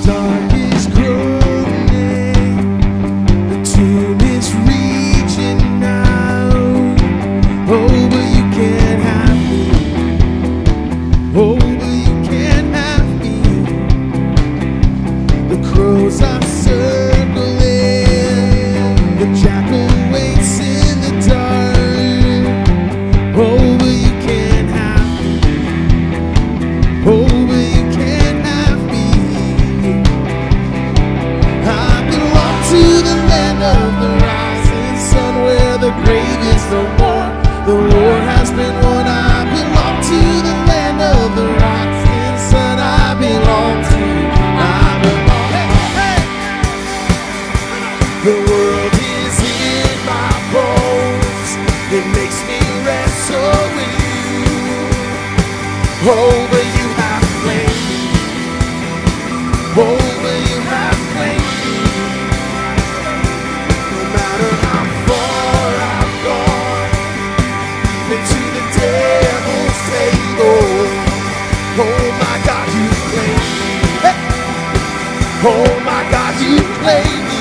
dark is groaning, the tomb is reaching now. Oh, but you can't have me. Oh, but you can't have me. The crows are circling, the jackal waits in the dark. Oh, but you can't have me. Oh, but you can't have me. I belong to the land of the rising sun, where the grave is no more. The war has been won. I belong to the land of the rising sun. I belong to. I belong. Hey, hey. The world is in my bones. It makes me wrestle with you. Oh, but you have claimed me. Oh, but you have claimed me. No matter how far I've gone, even to the devil's table. Oh my God, you claim me. Hey. Oh my God, you claim me.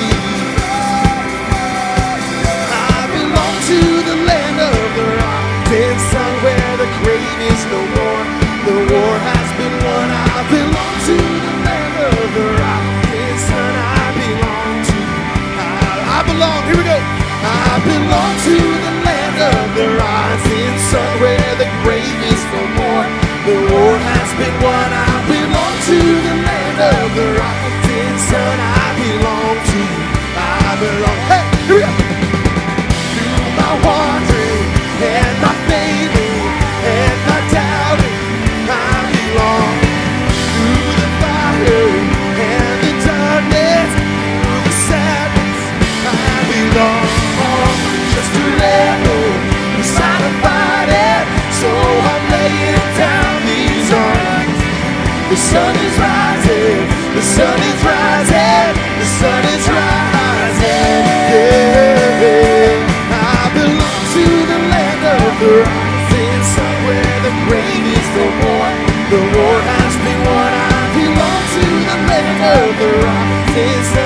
I belong to the land of the rising sun, where the grave is no more. The war has been won. I belong to the land of the rising sun. I belong to. I belong. Here we go. I belong to the land of the rising sun, where the grave is no more. The war has been won. I belong to the land of the rising sun. I belong to. I belong. Hey, here we go. Through my wandering and my failing and my doubting, I belong. Through the fire and the darkness, through the sadness, I belong. Just a rebel, beside a fighting, so I'm laying down these arms. The sun is rising, the sun is rising, the sun is rising. Yeah. I belong to the land of the rising sun, where the grave is no more. The war has been won. I belong to the land of the rising sun.